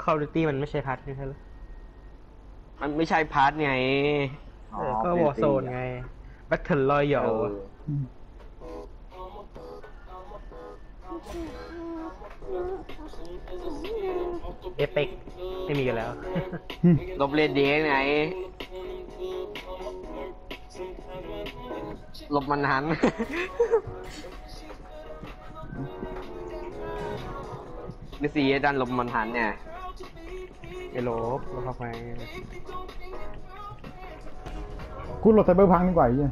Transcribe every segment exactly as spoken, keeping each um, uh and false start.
Call of Duty มันไม่ใช่พาร์ทนี่ใช่ไหมมันไม่ใช่พาร์ทไงเออก็ Warzone ไง Battle Royale เอเปกไม่มีกันแล้วลบเลนเดงไงลบมันหันนี่สิดันลบมันหันเนี่ยไอ้ลบลบเข้าไปกูโหลดไซเบอร์พังดีกว่าอีก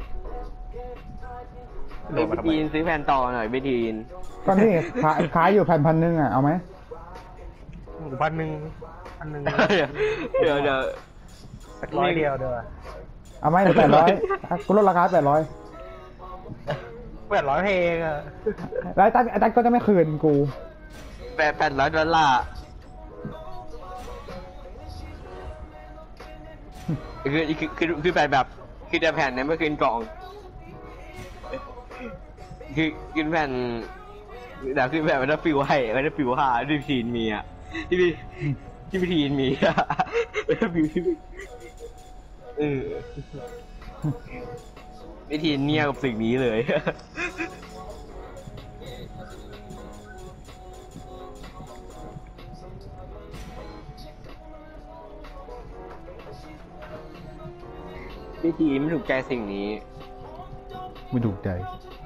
เบทีนซื้อแผ่นต่อหน่อยเบทีนก็นี่ขายขายอยู่แผ่นพันหนึ่งอ่ะเอาไหมพันหนึ่งพันหนึ่งเดี๋ยวเดี๋ยวสักร้อยเดียวเดี๋ยวเอาไหมหรือแปดร้อยกูลดราคาแปดร้อยแปดร้อยเพลงอ่ะแล้วตั้งตั้งก็จะไม่คืนกูแปดแปดร้อยดอลลาร์คือคือคือคือแผ่นแบบคือแต่แผ่นนั้นไม่คืนกล่องคือคืนแผ่นแต่คือแบบมันจะฟิวให้มันจะฟิวหาที่พีนมีอ่ะที่พีที่พีนมีอ่ะมันจะฟิวที่เออวิธีเนี่ยกับสิ่งนี้เลยวิธีไม่ถูกใจสิ่งนี้ไม่ถูกใจ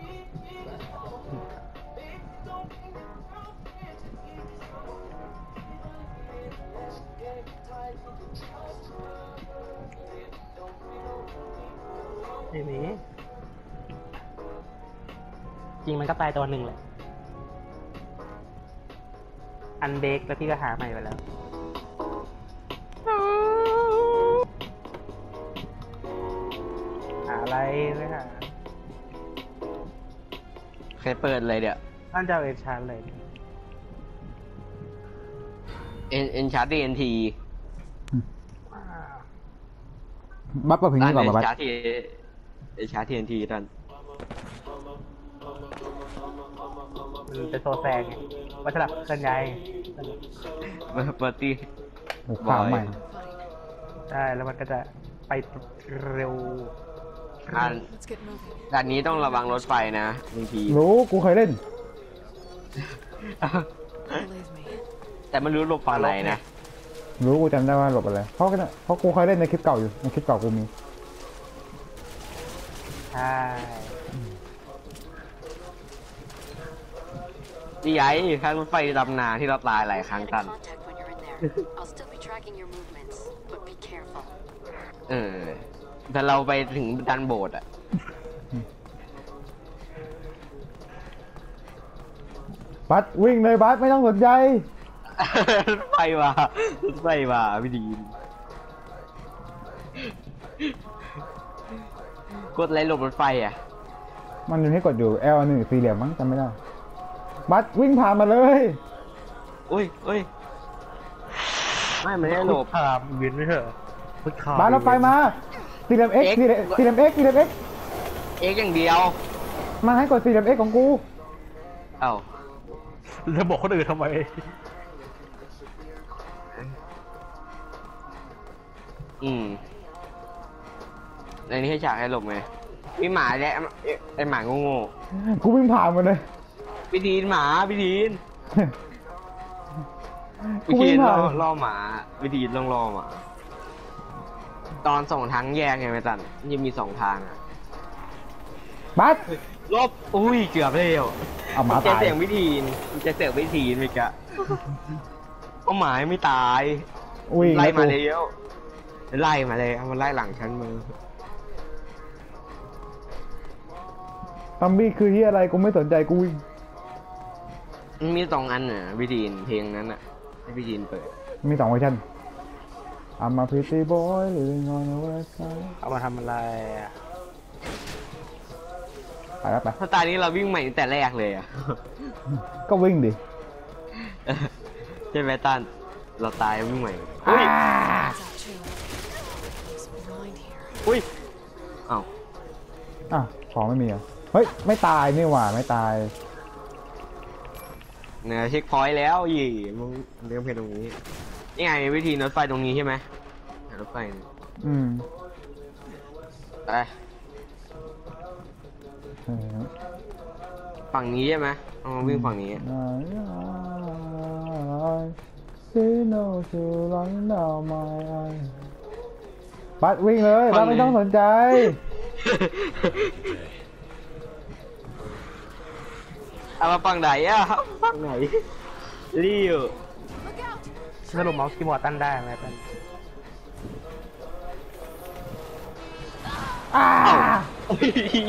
ไม่มีจริงมันก็ตายตัวหนึ่งแหละอันเบรกแล้วพี่ก็หาใหม่ไปแล้วหาอะไรไม่หาใครเปิดเลยเดี๋ยวท่านจะเอาเอ็นชาร์เลยเอ็นเอ็นชาร์ดเอ็นทีบัฟเปิดเพลงนี้ก่อนบัฟชาร์ดทีเอ็นชาร์ดทีเอ็นทีท่านมันเป็นโซแซงไงวัชระเคลื่อนย้ายเปิดตีข่าวใหม่ใช่แล้วมันก็จะไปเร็วอันด่านนี้ต้องระวังรถไฟนะบางทีรู้กูเคยเล่นแต่มันรู้หลบฝั่งไหนนะรู้กูจำได้ว่าหลบอะไรเพราะเพราะกูเคยเล่นในคลิปเก่าอยู่ในคลิปเก่ากูมีใช่นี่ไงข้างรถไฟดำนาที่เราตายหลายครั้งกันเออแต่เราไปถึงดันโบสถ์อ่ะบัสวิ่งเลยบัสไม่ต้องสนใจไปว่ะไปว่ะพี่ดีนกดอะไรหลบรถไฟอ่ะมันอยู่ให้กดอยู่ L หนึ่งสี่เหลี่ยมมั้งจำไม่ได้บัสวิ่งผ่านมาเลยอุ้ยอุ้ยไม่ไม่ได้หลบผ่านยืนไม่เถอะบัสรถไฟมาสี่เหลี่ยม X สี่เหลี่ยม X สี่เหลี่ยม X เอ็กอย่างเดียวมาให้กดสี่เหลี่ยม X ของกูเอ้าจะบอกคนอื่นทำไมอืมในนี้ให้ฉากให้หลบไหมมีหมาและไอหมาโง่กูวิ่งผ่านมาเลยพี่ทีนหมาพี่ทีนพี่ทีนล่อล่อหมาพี่ทีนล่องล่อหมาตอนส่งทางแยกไงไม่ตันยังมีสองทางอ่ะบัสลบอุ้ยเกือบเร็วเอาหมาตายจะเสียงพี่ทีนจะเสียงพี่ทีนไปกะเอาหมาไม่ตายไล่มาเร็วไล่มาเลยเอามาไล่หลังฉันมือซัมบี้คือที่อะไรกูไม่สนใจกูวิ่งมันมีสองอันน่ะพี่ทีนเพลงนั้นอ่ะให้พี่ทีนเปิดมีสองเวอร์ชันI'm a pretty boy living on the west side เอามาทำอะไรอ่ะไปแล้วไปสไตล์นี้เราวิ่งใหม่ตั้งแต่แรกเลยอ่ะก็วิ่งดิใช่ไหมตันเราตายวิ่งใหม่อุ้ยอุ้ยอ้าวอ้าวของไม่มีเหรอเฮ้ยไม่ตายนี่หว่าไม่ตายเนี่ยเช็คพอยต์แล้วยี่มึงเลี้ยงเพลตรงนี้นี่ไงวิธีรถไฟตรงนี้ใช่ไหมรถไฟอืมไปใช่ครับฝั่งนี้ใช่ไหมต้องวิ่งฝั่งนี้ See no to run down my eye บัสวิ่งเลยบัสไม่ต้องสนใจเอามาฝั่งไหนอะฝั่งไหนรีวสรุปเมาส์คีย์บอร์ดตั้นได้ไหมตั้นอ้าพี่ที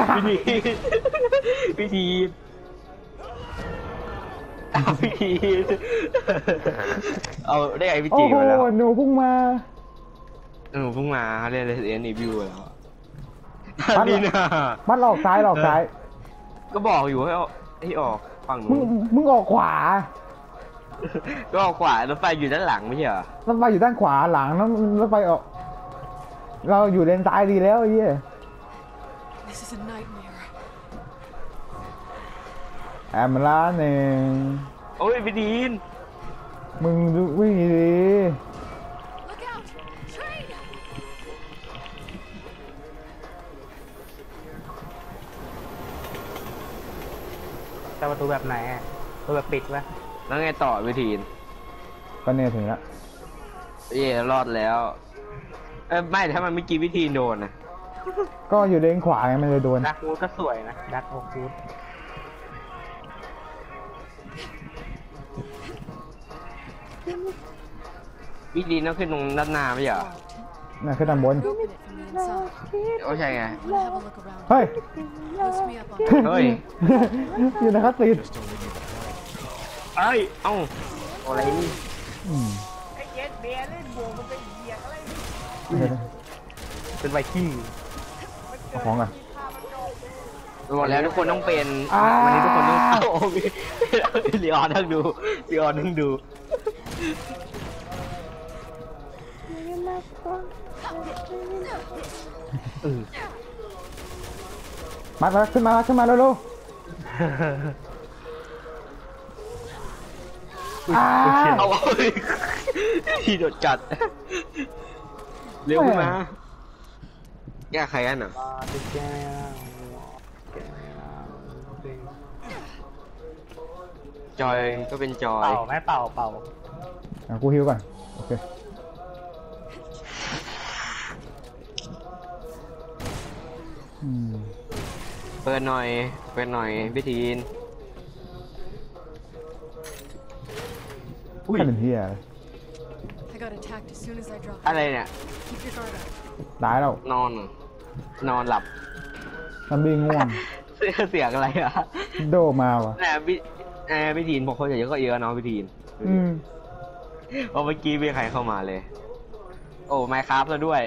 พี่ทีเอาพี่ทีเอาได้ไงพี่โอ้จีโหมาแล้วหนูพุ่งมาหนูเพิ่งมาเล่น Resident Evil แล้วบัสนี่นะบัสหลอกซ้ายหลอกซ้ายก็บอกอยู่ให้ออกให้ออกฝั่งมึงนู้นมึงออกขวาก็ออกขวารถไฟอยู่ด้านหลังไม่ใช่เหรอรถไฟอยู่ด้านขวาหลังแล้วรถไฟออก เราอยู่เลนซ้ายดีแล้วไอ้เหี้ย This is a nightmare. แอมลาเองโอ้ยพี่ดีนมึงดูวิ่งดี Look out! Train! จะประตูแบบไหนอะประตูแบบปิดวะแล้วไงต่อพี่ทีนๆก็เนี่ยถึงแล้วเย่รอดแล้วเออไม่ถ้ามันไม่อกี้วิธีโดนนะก็อยู่เลนขวาไงมันเลยโดนดักวูดก็สวยนะดักโอคูดวิธีต้องขึ้นตรงด้านหน้าไม่ใช่เหรอน่ะขึ้นด้านบน Open it from the inside. โอ้ใช่ไง I'm gonna have a look around. เฮ้ย Post me up on เฮ้ยอยู่ในคัสซีนเอ้ย เอ้าอะไรนี่อืมไอ้เย็ดเบียร์เล่นบวกมันเป็นเหี้ยอะไรเดี๋ยวเป็นไวกิ้งเอาของก่อนบอกแล้วทุกคนต้องเป็นอ่าวันนี้ทุกคนต้องเข้าโอ้ยลีออนนั่งดูลีออนนั่งดูเออมามาขึ้นมาขึ้นมาเร็วๆอ่าเอาเอาที่โดดจัด เร็วขึ้นมาแยกใครกันอ่ะ จอยก็เป็นจอยเป่าไหมเป่าเป่าอ่ะกูฮิวก่อน โอเค อืมเปิดหน่อย เปิดหน่อยพี่ทีน อุ้ยถ้าเป็นเฮีย I got attacked as soon as I dropped. อะไรเนี่ย Keep your guard up. ตายแล้วนอน นอนหลับซัมบี้ง่วงเสียเสียงอะไรอ่ะโดมาวะแหมพี่แหมพี่ทีนบอกเขาจะเยอะก็เยอะเนาะพี่ทีนอืมเพราะเมื่อกี้มีใครเข้ามาเลย โอ้ไมค์ครับแล้วด้วย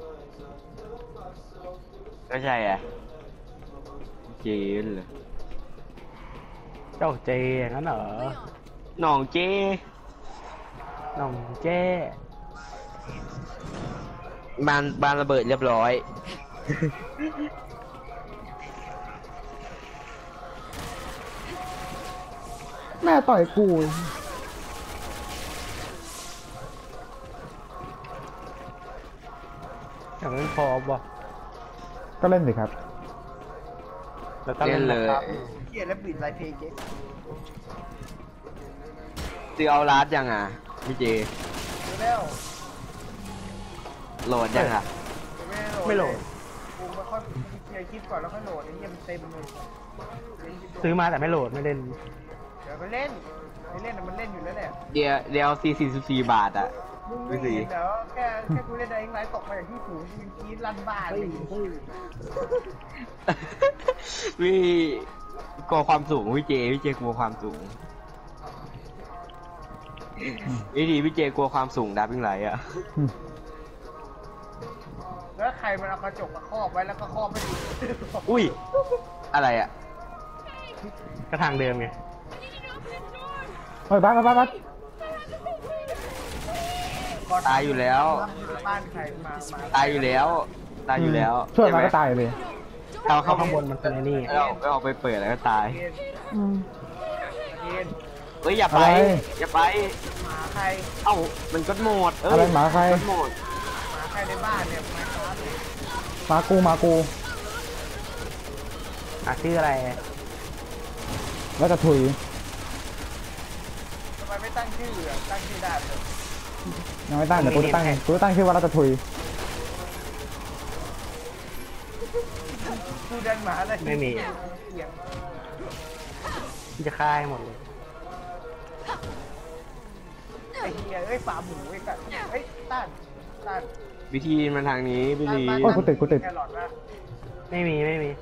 ก็ใช่อ่ะจีนเลยเจ้าเจอย่างนั้นเหรอ Leon, หน่องเจน้องเจบานบานระเบิดเรียบร้อยแม่ต่อยกูอย่างนั้นพอบ่ก็เล่นสิครับแล้วก็เล่นเลยนะครับเกียร์แล้วปิดไลฟ์เพลงเจ๊ซื้อเอาลาดยังอ่ะพี่เจดูแล้วโหลดยังอ่ะไม่โหลดกูไม่ค่อยเคลียร์คลิปก่อนแล้วค่อยโหลดไอ้เหี้ยมันเต็มเลยซื้อมาแต่ไม่โหลดไม่เล่นเดี๋ยวไปเล่นไปเล่นน่ะมันเล่นอยู่แล้วแหละเดียวเดียวซีสี่สิบสี่บาทอ่ะมึงไม่เห็นเดี๋ยวแค่แค่กูเล่นไอ้ไลฟ์ตกมาอย่างที่สูงกูยังกรี๊ดลั่นบ้านเลยพี่กลัวความสูงพี่เจพี่เจกลัวความสูงวิธีพี่เจกลัวความสูงดับยังไงอ่ะแล้วใครมันเอากระจกมาครอบไว้แล้วก็ครอบไม่ดีอุ้ย อะไรอ่ะก็ทางเดิมไงเฮ้ยบัสบัสบัสบัสตายอยู่แล้วบ้านใครมามาตายอยู่แล้ว ตายอยู่แล้วช่วยมาก็ใไหตายเลยเอาเข้าเข้าข้างบนมันเป็นไอ้นี่เราไปออกไปเปิดแล้วก็ตายเกณฑ์อืมเกณฑ์เฮ้ยอย่าไปอะไรอย่าไปหมาใครเอ้ามันก็โหมดเอ้ยอะไรหมาใครก็โหมดหมาใครในบ้านเนี่ยมาครับมากูมากูอ่ะชื่ออะไรแล้วจะถุยทำไมไม่ตั้งชื่ออะตั้งชื่อได้เลยยังไม่ตั้งเดี๋ยวกูจะตั้งกูจะตั้งชื่อว่าเราจะถุยดูดันหมาเลยไม่มีเสียงที่จะฆ่าให้หมดเลยไอ้เหี้ยเอ้ยฝ่าหมูไอ้กันเอ้ยต้านต้านวิธีมันทางนี้พี่ลีโอ้ยกูติดกูติดแครอทนะไม่มีไม่มี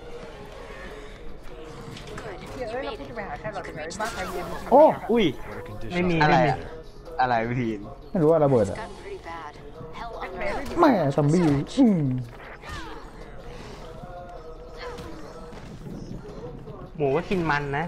เหี้ยเอ้ยแล้วกูจะไปหาแครอทที่ไหนบ้านใครเย็นโอ้อุ้ยไม่มีอะไรไม่มีอะอะไรวิธีไม่รู้ว่าระเบิดอะ Gotten pretty bad. Hell on แม่ earth. แม่ซอมบี้อืมหมูก็กินมันนะ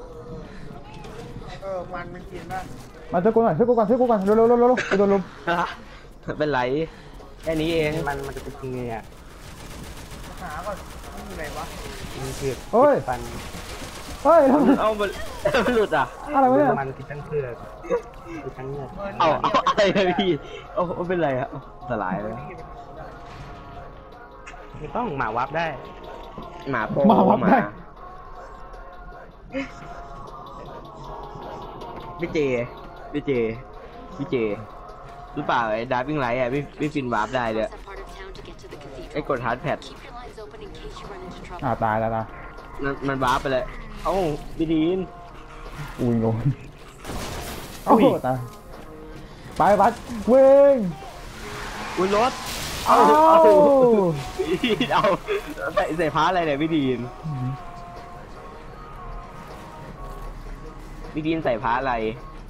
เออมันมันกินป่ะมาช่วยกูหน่อยช่วยกูก่อนช่วยกูก่อนเร็วเร็วเร็วเร็วกูโดนลุมเป็นไรแค่นี้เองมันมันจะเป็นยังไงอ่ะหาก่อนมันอยู่ไหนวะมันคือเฮ้ยฟันเฮ้ยทำไมเอามันมันหลุดอ่ะอะไรวะเนี่ยมันกินทั้งเผือกกินทั้งเนื้อเอาเอาอะไรนะพี่เอาเอาเป็นไรอะเอาสลายเลยไม่ต้องหมาวับได้หมาโปหมาวับได้พี่เจพี่เจพี่เจหรือเปล่าไอ้ดาร์วิ่งไลท์อะพี่พี่ฟินวาร์ปได้เลย That part of town to get to the ไอ้ cathedral. กดฮาร์ดแพด Keep your lines open in case you run into trouble. อ่าตายแล้วนะมันมันวาร์ปไปเลยเอ้าพี่ดีนอุ้ยงงโอ้โหตายไปบัสเว้งอุ้ยรถเอ้าเอาพี่ดีนเอาใส่ใส่พาร์ทอะไรเนี่ยพี่ดีนพี่ดีนใส่พาร์ทอะไร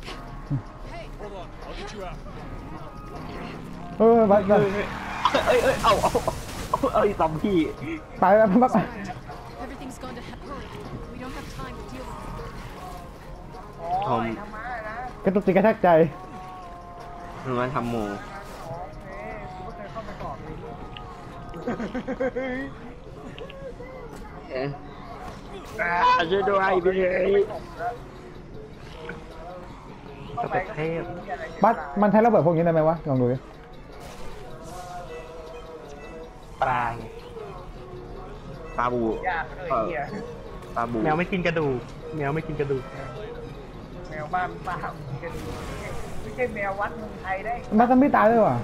เออบัสบัสเอ้ยเอ้ยเอาเอาเอาเอาไอ้ซอมบี้ไปไปไปไป Everything's going to hell. Hurry. We don't have time to deal with it. อ๋อไอ้ธรรมะนะกระตุกจิตกระแทกใจมันมาทำหมูโอเคกูก็เคยเข้าไปสอบเลยเอ๊ะอ่าช่วยด้วยพี่เฮ้ยเข้าไปก็ไม่มีอะไรบัสมันใช้ระเบิดพวกนี้ได้ไหมวะลองดูดิปลาไงปลาบูยากเลยเหี้ยปลาบูแมวไม่กินกระดูกแมวไม่กินกระดูกแมวบ้านป้าไม่ใช่แมววัดเมืองไทยได้บัสซอมบี้ตายเลยว่ะ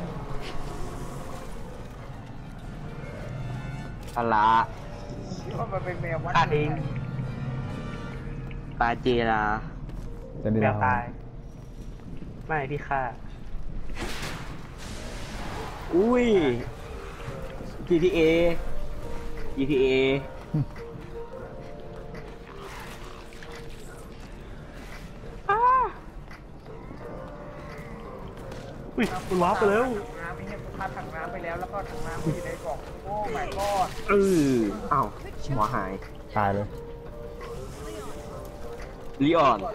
ปลาละเพราะมันเป็นแมววัดฆ่าทิ้งปลาเจลาจะดีแมแล้ว วตาย ไม่พี่ฆ่าอุ้ย จี ที เอ จี ที เออุ้ยมันวาร์ปไปแล้วน้ำไม่ใช่กูคัดถังน้ำไปแล้วแล้วก็ถังน้ำที่อยู่ในกล่องโอ้ my god เอออ้าวหัวหายตายเลยลีออน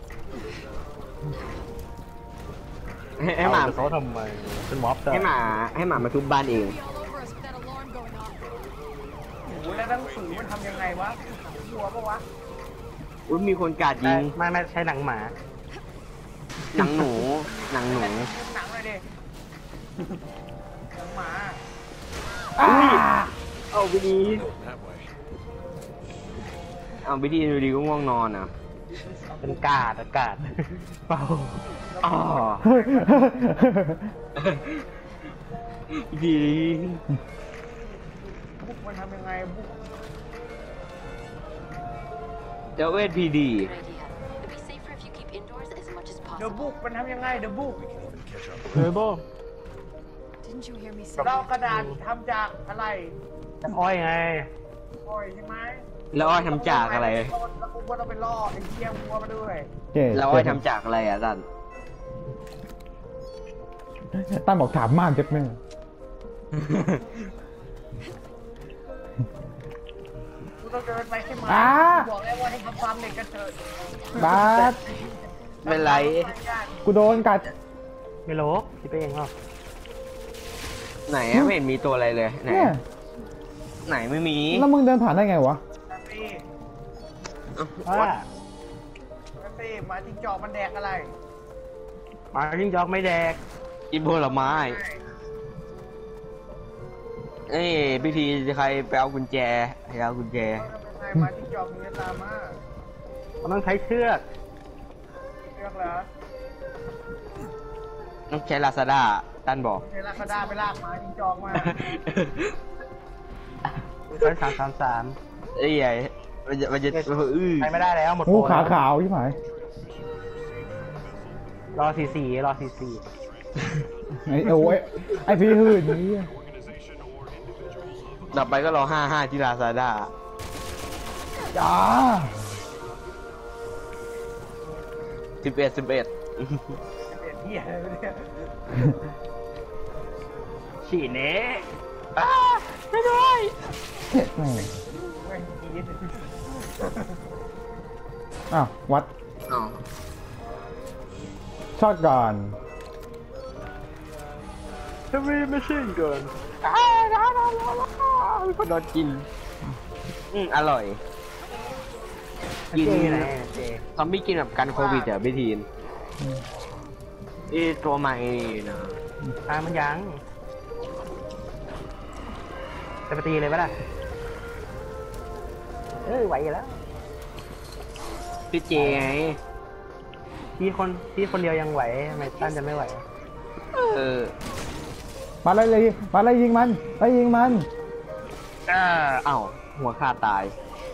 ให้ให้หมาเอเขาทำไมเป็นวาร์ปได้ให้หมาให้หมามาทุบบ้านเอง Be all over us with that alarm going off. โอ้แล้วหนังสือมันทำยังไงวะหัวปะวะอุ้ยมีคนกราดยิงไม่ไม่ใช่หนังหมาหนังหนูหนังหนูหนังเลยดิหนังหมาอ้าเอาไปดีเอาไปดีดูดีก็ง่วงนอนอ่ะเป็นกาดอากาศเปล่าอ๋อดีบุกมันทำยังไงบุกเดี๋ยวเวทพีดี Good idea. It'd be safer if you keep indoors as much as เดอะบุ possible. กมันทำยังไงเดอะบุกเฮ้ยโบ Didn't you hear me say เรากระ that? ดาษทำจากอะไรจะอ้อยไงอ้อยใช่ไหมแล้วอ้อยทำจากอะไรแล้วกูว่าต้องไปล่อไอ้เหี้ยวัวมาด้วยเจ๊แล้วอ้อยทำจากอะไรอ่ะท่านตั้นบอกถามมากเจ็บแม่กูต้องเดินไปใช่ไหมอ้าบอกแล้วว่าให้ทำฟาร์มเด็กกันเถอะบัสเป็นไรกูโดนกัดไม่รู้คิดไปเองหรอกไหนอะไม่เห็นมีตัวอะไรเลยไหนเนี่ยไหนไม่มีแล้วมึงเดินผ่านได้ไงวะนัตตี้ว่านัตตี้หมาจิ้งจอกมันแดกอะไรมาจิ้งจอกไม่แดกกินผลไม้เอ้ยพิธีใครไปเอากุญแจไปเอากุญแจไงหมาจิ้งจอกมึงจะตามมามันต้องใช้เชือกเลือกแล้วต้องใช้ลาซาด้าท่านบอกเซราคาด้าไปลากหมาจิ้งจอกมาใช้สามสามสามไอ้ใหญ่มันจะมันจะอื้อใช้ไม่ได้แล้วหมดงูโปรขาแล้วขาวใช่ไหมรอสี่สี่รอสี่สี่ไอ้โอ้ยไอพี่หื่นนี้ดับไปก็รอห้าห้าที่ลาซาด้าจ้าสิบเอ็ดสิบเอ็ดเป็นเหี้ยอะไรเนี่ยฉีดเน่ไม่ด้วยเจ็ดแม่งแม่งกรี๊ดอ้าววัดอ๋อช็อตก่อนทำไมไม่ใช่เกินมีคนโดนกินอืมอร่อยกินอยู่ไหนเจซอมบี้กินแบบกันโควิดอ่ะพี่ทีนไอตัวใหม่นี่นะตายมันยังจะไปตีเลยปะล่ะเอ้ยไหวอยู่แล้วพี่เจไงพี่คนพี่คนเดียวยังไหวทำไมตั้นจะไม่ไหวเออมาเลยเลยมาเลยยิงมันไปยิงมันอ่าเอ้าหัวขาดตาย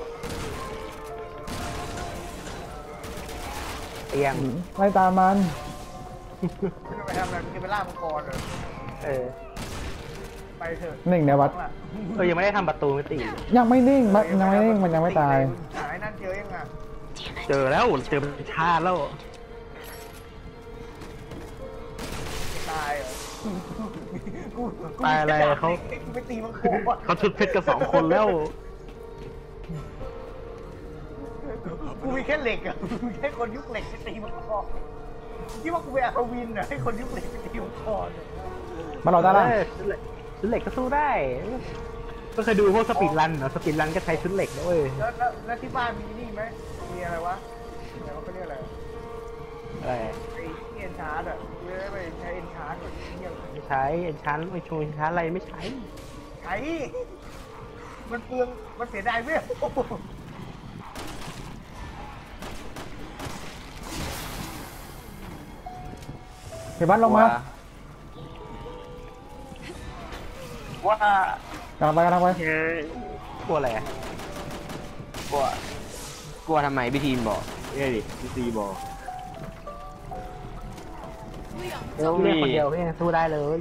เตียงไล่ตามมันมึงจะไปทำอะไรมึงจะไปล่ามังกรเหรอเออไปเถอะนิ่งเนี่ยวัดเออยังไม่ได้ทำประตูไม่ตียังไม่นิ่งมันยังไม่นิ่งมันยังไม่ตายหายนั่นเจอยังอ่ะเจอแล้วเจอชาติแล้วตายเหรอกูกูตายอะไรเขากูไปตีมังกรเขาชุดเพชรกันสองคนแล้วกูมีแค่เหล็กอ่ะกูมีแค่คนยุคเหล็กไปตีมังกรคิดว่ากูไปอาวินอ่ะให้คนยุคเหล็กไปตีมังกรมาเราได้ละเออชุดเหล็กชุดเหล็กก็สู้ได้ก็เคยดูพวกสปีดรันเหรอสปีดรันก็ใช้ชุดเหล็กนะเว้ยแล้วแล้วแล้วที่บ้านมีนี่ไหมมีอะไรวะอะไรวะเขาเรียกอะไรอะไรไอ้ที่เอ็นชาร์ดอ่ะกูเลยไปใช้เอ็นชาร์ดก่อนเที่ยงไม่ใช้เอ็นชั้นไม่ชูเอ็นชั้นอะไรไม่ใช้ใช้มันเปลืองมันเสียดายเว้ยเห็นบ้านลงมาว่ากำลังไปกำลังไปเฮ้ยกลัวอะไรอะกลัวกลัวทำไมพี่ทีนบอกเอ้ยดิพี่ซีบอกเออเรียกคนเดียวก็ยังสู้ได้เลย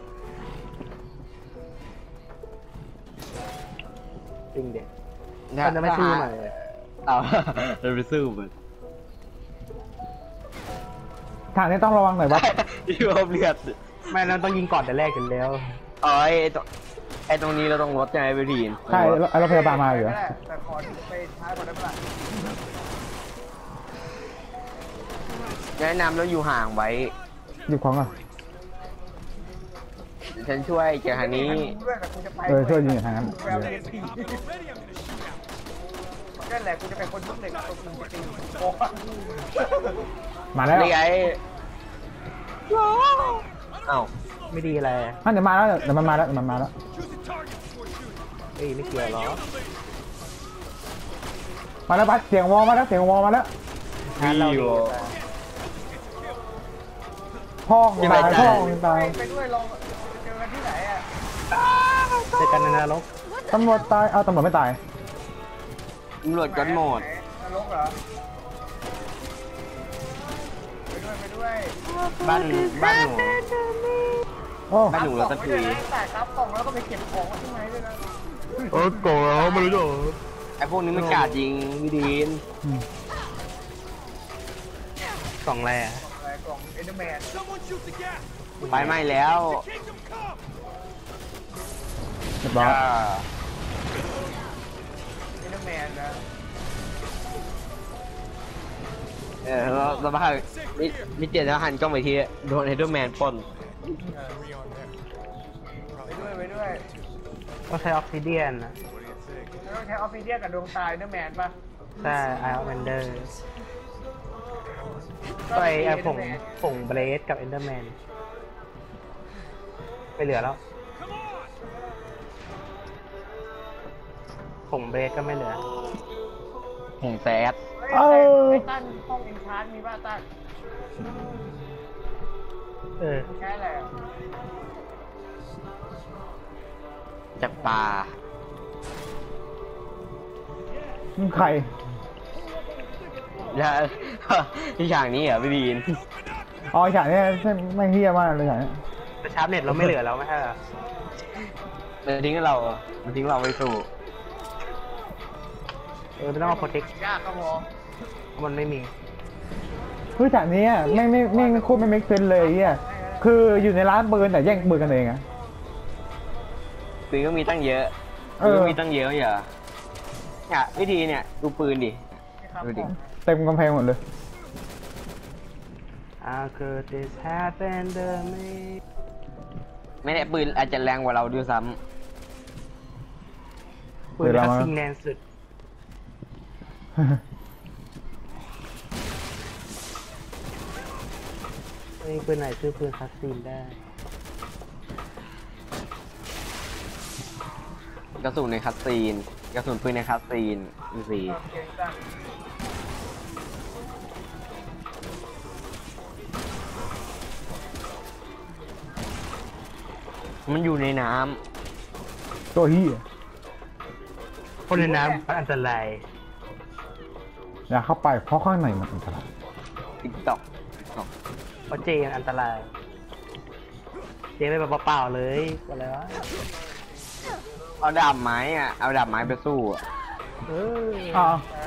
จริงเด็กมันจะไม่สู้หน่อยเอาเราไปสู้มันทางนี้ต้องระวังหน่อยวัดที่รวมเลือดไม่นั้นต้องยิงก่อนแต่แรกกันแล้วอ๋อไอ้ตรงไอ้ตรงนี้เราต้องลดใช่ไหมพี่ทีนใช่ไอ้รถพยาบาลมาอยู่ก็อะได้แต่ขอไปท้ายก่อนได้ปะล่ะแนะนำแล้วอยู่ห่างไว้หยิบของอ่ะฉันช่วยเจอฮันนี้ด้วยแต่กูจะไปเออช่วยยิงทางนั้นแววเรียนผีนั่นแหละกูจะเป็นคนยุคเหล็กตัวกูจะตีโอ้มาแล้วนี่ไงเอ้าไม่ดีอะไรท่านเดี๋ยวมาแล้วเดี๋ยวมันมาแล้วเดี๋ยวมันมาแล้วเอ้ยไม่เกี่ยวหรอมาแล้วบัสเสียงวอลมาแล้วเสียงวอลมาแล้วงานเราดีพ่องตายพ่องตายไปด้วยลองเจอกันที่ไหนอ่ะเจอกันในนรกตำรวจตายเอาตำรวจไม่ตายตำรวจกันหมดนรกเหรอไปด้วยไปด้วยบ้านบ้านหนูโอ้บ้านหนูเราตะไปทีด้วยนะแต่ครับกล่องแล้วก็ไปเก็บของข้างในด้วยนะโอ้โกแล้วไม่รู้หรอไอ้พวกนี้มันกราดยิงพี่ทีนอืมกล่องแร่อะไรกล่องเอ็นเดอร์แมนไฟไหม้แล้วเรียบร้อยอ่าเอ็นเดอร์แมนนะเออเราเราบ้ามิมิเจนแล้วหันกล้องไปทีโดนไฮโดรแมนปล้นไปด้วยไปด้วยต้องใช้ออกซิเดียนนะแล้วต้องใช้ออฟฟิเดียกับดวงตายเอ็นเดอร์แมนป่ะใช่ไอออนเดอร์ไปไอ้ผงผงเบรดกับเอนเดอร์แมนไม่เหลือแล้วผงเบรดก็ไม่เหลือผงแซดเฮ้ยไอ้ตั้นห้องอินชาร์จมีป่ะตั้นเออใช่แหละจากปลามึงใครอย่า ที่ฉากนี้เหรอพี่บีนอ๋อฉากเนี้ยไม่เฮี้ยมากเลยฉากเนี้ยแต่ชาร์ปเน็ตเราไม่เหลือแล้วไม่ใช่เหรอมันทิ้งเรามันทิ้งเราไปสู่เออไม่ต้องมาโปรเทคยากก็พอมันไม่มีคือฉากนี้อะไม่ไม่ไม่ไม่โคตรไม่เมคเซนเลยเฮียคืออยู่ในร้านปืนแต่แย่งปืนกันเองอะปืนก็มีตั้งเยอะเอปืนอก็มีตั้งเยอะอย่าเนี่ยวิธีเนี่ยดูปืนดิครับดูดิเต็มกำแพงหมดเลย How could this happen to me ไม่ได้ปืนอาจจะแรงกว่าเราด้วยซ้ปืนคัสซิงแนนสุดไอ้ยปืนไหนซื้อปืนคัสซินได้ำกระสุนในคัสซีนกระสุนปืนในคัสซีนดูสิเก่งตั้นมันอยู่ในน้ตัวเฮียคนในน้ำมันอันตรายอย่าเข้าไปเพราะข้างในมันอันตรายำติ๊กต็อกเพราะเจมันอันตราย เจไปแบบเปล่าๆเลยอะไรวะเอาดาบไม้อะเอาดาบไม้ไปสู้อะเอออ้าว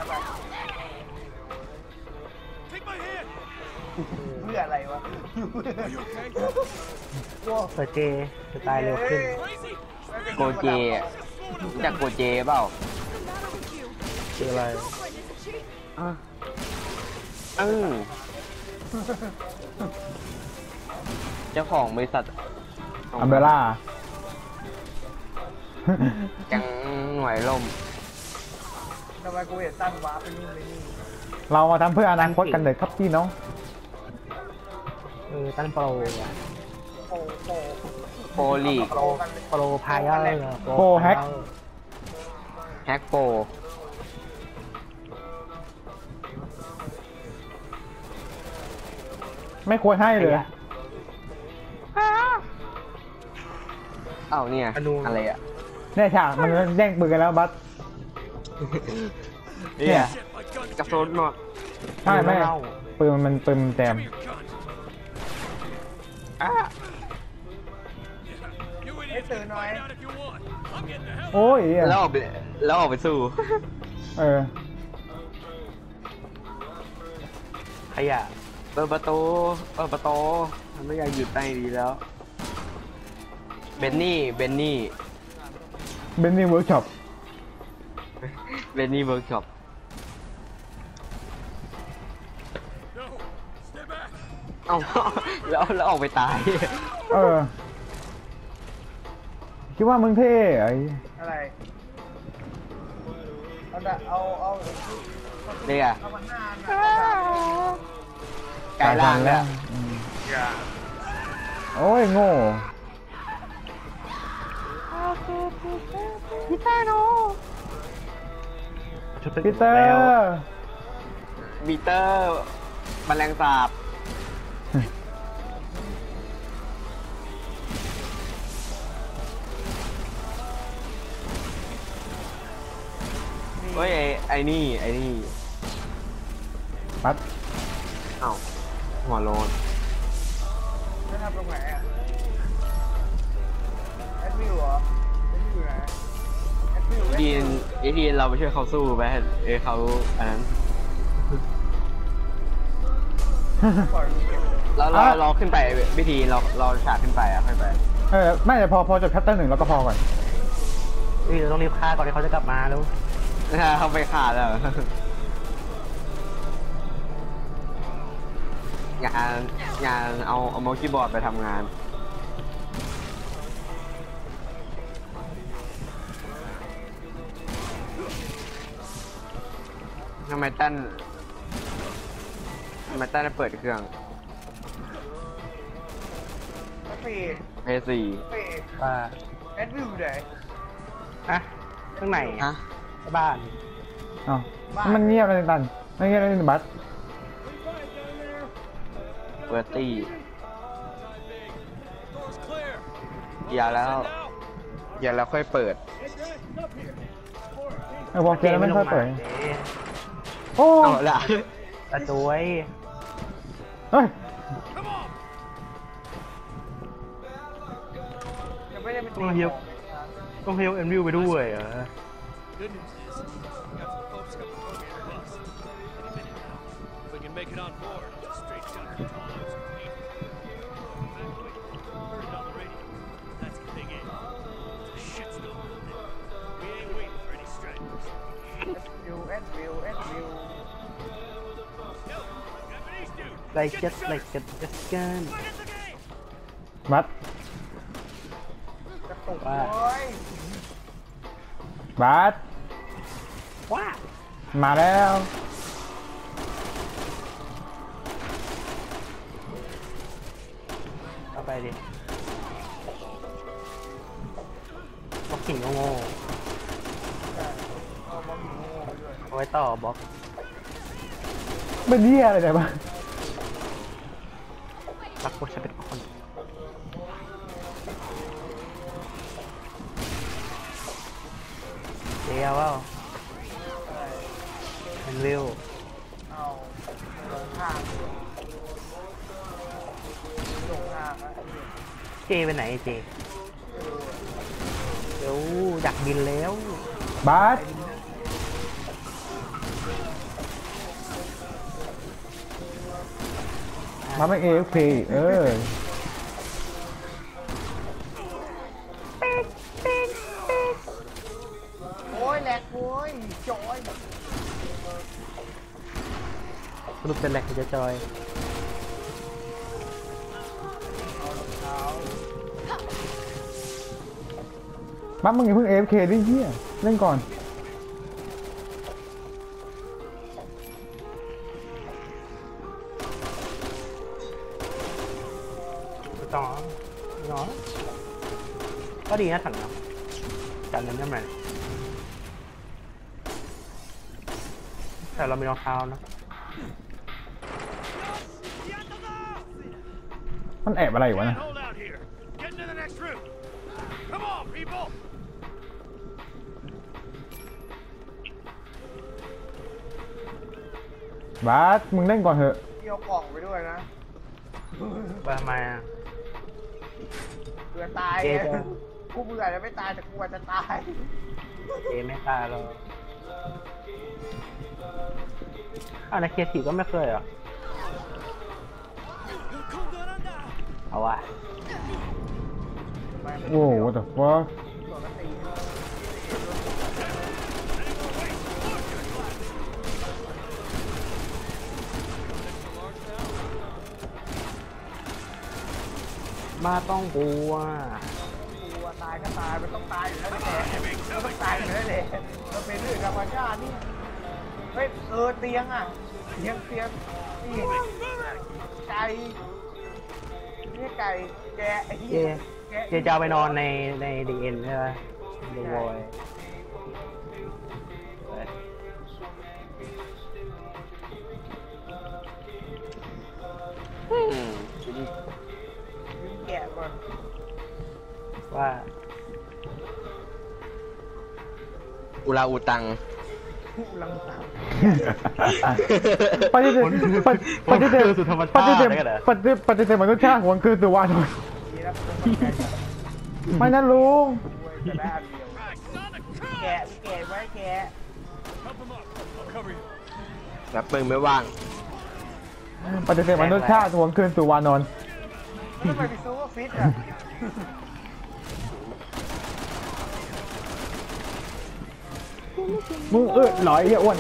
เพื่ออะไรวะเปิดเจจะตายเร็วขึ้นโกเจอะรู้จากโกเจเปล่าเจอะไรอ่ะเออเจ้าของบริษัทอัมเบล่าจังหน่วยล่มทำไมกูเห็นตั้นว้าไปนู่นไปนี่เรามาทำเพื่ออนาคตกันเลยครับพี่น้องเออตั้นโปรอะโปโปโปลีกโปรโปรพายเออร์โปรแฮกแฮกโปรไม่ควรให้เลยเอ้าเนี่ยอะไรอ่ะเนี่ยฉากมันแย่งปืนกันแล้วบัสเนี่ยกระสุนหมดใช่ไหมปืนมันปืนมันแจมอ่ะให้ตื่นหน่อยโอ้ยเหี้ยแล้วออกไปแล้วออกไปสู้เออขยะเปิดประตูเปิดประตูมันไม่อยากอยู่ใต้ดีแล้ว เบนนี่ เบนนี่เบนนี่เวิร์กช็อปเบนนี่เวิร์กช็อป เอ้า แล้วแล้วออกไปตายเออ คิดว่ามึงเท่ไอ้อะไรเอาดะเอาเอาเนี่ยเอามันหน้านะกายล่างแล้วอืมโอ้ยโง่ชุดพีเตอร์แล้วบีเตอร์แมลงสาบ เฮ้ยไอ้ไอ้นี่ไอ้นี่ปัดเอ้าหัวโลนจะทำตรงไหนอ่ะแอดมิวเหรอแอดมิวไหนแอดมิวทีนไอ้ทีนเราไปช่วยเขาสู้ไปเอ้ยเขาอันนั้นปล่อยมึงเก็บเราเราเราขึ้นไปวิธีเราเราฉากขึ้นไปอ่ะค่อยไปเออไม่แต่พอพอจบแพทเทิร์นหนึ่งเราก็พอก่อนนี่เราต้องรีบฆ่าก่อนที่เขาจะกลับมาแล้วเขาไปขาดแล้วงานงานเอาเอาเมาส์คีย์บอร์ดไปทำงานทำไมตั้นมาตั้งแต่เปิดเครื่องปีเพย์สี่ปีว่าแอดวิวไหนอะข้างในฮะบ้านเอ้ามันเงียบเลยตันไม่เงียบเลยบัสเปิดตี้อย่าแล้วอย่าแล้วค่อยเปิดเออบอกเกมไม่ค่อยเปิดโอ้เอาละตะจวยเฮ้ยยังไม่ได้เป็นต้องเฮียต้องเฮียเอ็มวิวไปด้วยเหรอ Good news is, we got some folks coming for me on the bus. Any minute now. If we can make it on board, it's a straight shot to Tollers and Cleveland. Evacuate. Heard it on the radio. That's the big end. It's a shitstorm out there. We ain't waiting for any stragglers. วิวแอดวิวแอดวิว Yo, Japanese dude! ไลค์จัดไลค์จัดจัดกัน Look at the game! บัสกระตุกว่าโอ้ยบัสว้ามาแล้วเอาไปดิบล็อกกิ่งโง่เอาบอมบี้โง่ไปด้วยๆเอาไว้ต่อบล็อกเป็นเหี้ยอะไรเนี่ยบ้างรักพวกฉันเป็นคนเดียวว่าเป็นวิวเอาลงข้างลงข้างอะไอ้เหี้ยเจไปไหนเจเดี๋ยวอยากบินแล้วบัสมาไม่เอฟเคเออโอ้ยแหลกโว้ยจอยสรุปเป็นแหลกหรือจะจอยเอารองเท้าบัสมึงอย่าเพิ่งเอฟเคดิเหี้ยเล่นก่อนต่อเนาะก็ดีนะถังน้ำจัดเงินได้ไหมแต่เรามีรองเท้านะมันแอบอะไรอยู่วะ Can't นะ hold out here. Get into the next room. Come on, people! บัสมึงเล่นก่อนเถอะพี่เอากล่องไปด้วยนะไปทำไมอ่ะเผื่อตายเจ๊ไงจะกูเบื่อจะไม่ตายแต่กูอาจจะตายเจไม่ตายเราอ้าวในเคทีก็ไม่เคยเหรอเอาว่ะโอ้โหแต่ว่าปกติมาต้องกลัวกูอะตายก็ตายมันต้องตายอยู่แล้วแหละมันต้องตายอยู่แล้วแหละมันเป็นเรื่องธรรมชาตินี่เฮ้ยเออเตียงอ่ะเตียงเตียงนี่ไก่นี่ไก่แกะไอ้เจเหี้ยแกะเจจะเอาไปนอนในในดีเอ็นใช่ไหมดูบอยไปอืมยืมแกะก่อนว่าอุลาอูตังผู้ลังสามปฏิเสธปฏิเสธสุดธรรมปชาฏิติเสธได้กันเหรอปฏิปฏิเสธมนุษยชาติหวงคืนสุวรรณดีแล้วเป็นคนแกะก่อนไม่นะลุงด้วยจะได้อันเดียว แกะมีแกะไว้แกะ Help him up. I'll cover you. แล้วปืนไม่ว่างปฏิเสธมนุษยชาติหวงคืนสุวรรณนท์แล้วทำไมไปซูเปอร์ฟิตอ่ะมึงเออหลอยเหี้ยอ้วน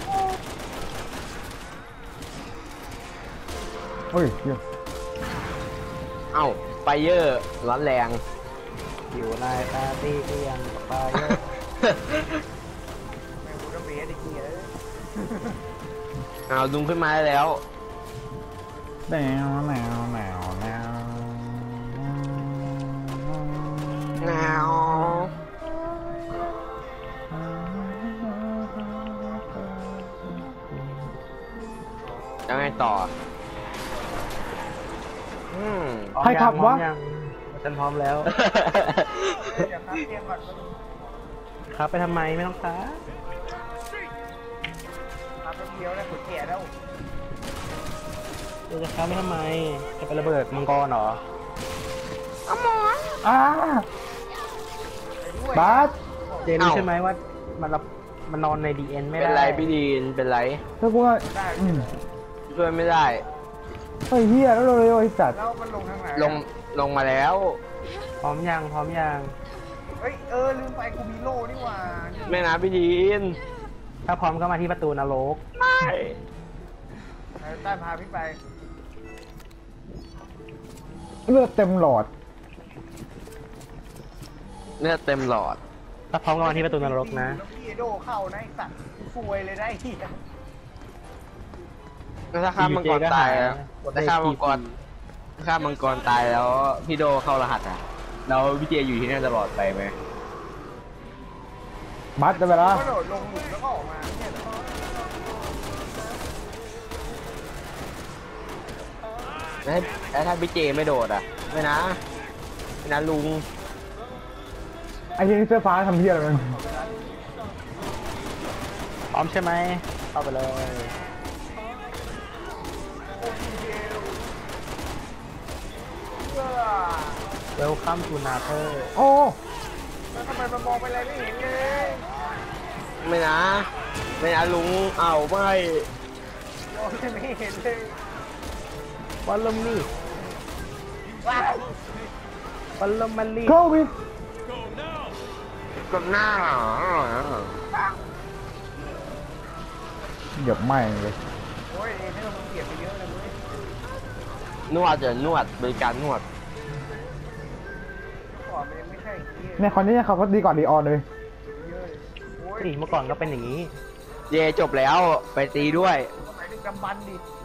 เฮ้ยเหี้ยเอ้าไฟเยอร์ร้อนแรงอยู่ในปาร์ตี้ก็ยังไปเยอะแม่งกูต้องเบสไอ้เหี้ยเอาดุงขึ้นมาได้แล้วแนวแนวแนวแนวแนวแล้วไงต่ออืมใครขับวะพร้อมยังฉันพร้อมแล้วเดี๋ยวครับเตรียมก่อนครับไปทำไมไม่ต้องครับครับเป็นเดียวแล้วขุดแก่แล้วเดี๋ยวจะครับไม่ทำไมจะไประเบิดมังกรเหรออ้าไปด้วยบาสเจนรู้ใช่ไหมว่ามันรับมันนอนในดีเอ็นไม่เป็นได้ไรพี่ดีนเป็นไรถ้ากูว่าได้อืมช่วยไม่ได้ไอ้เหี้ยแล้วเร็วๆไอ้สัตว์แล้วมันลงทางไหนลงลงมาแล้วพร้อมยังพร้อมยังเฮ้ยเออลืมไปกูมีโล่นี่หว่านี่แม่นะพี่ดีนถ้าพร้อมก็มาที่ประตูนรกไม่เออใต้พาพี่ไปเลือดเต็มหลอดเลือดเต็มหลอดถ้าพร้อมก็มาที่ประตูนรกนะแล้วพี่โดเข้านะไอ้สัตว์กูซวยเลยได้เหี้ยแล้วถ้าข้ามมังกรตายแล้วถ้าข้ามมังกรถ้าข้ามมังกรตายแล้วพี่โดเข้ารหัสอ่ะแล้วพี่เจอยู่ที่นั่นตลอดไปไหมบัสได้เวลาก็โดดลงหลุมแล้วก็ออกมาเนี่ยเหรอแล้วแล้วถ้าพี่เจไม่โดดอ่ะไม่นะไม่นะลุงไอ้เหี้ยนี่เสื้อฟ้าทำเหี้ยอะไรมันพร้อมใช่ไหมเข้าไปเลยเออ Welcome to Nether โอ้แล้วทำไมมันมองไปอะไรไม่เห็นเลยไม่นะไม่นะลุงเอาไม่มองไปไม่เห็นเลยบอลลมนี่ว้าวบอลลมมันลี่เข้าไปกดหน้าเหยียบไหม้เลยโอ้ยเอ็นให้เราเกลียดไปเยอะเลยเว้ยนวดจะนวดบริการนวดก่อนมันยังไม่ใช่อย่างนี้ในคอนนี้เขาก็ดีกว่าดีออนเลยเยอะเลยโอ้ยนี่เมื่อก่อนก็เป็นอย่างนี้เยจบแล้วไปตีด้วยสมัยดึกดำบรรพ์ดิ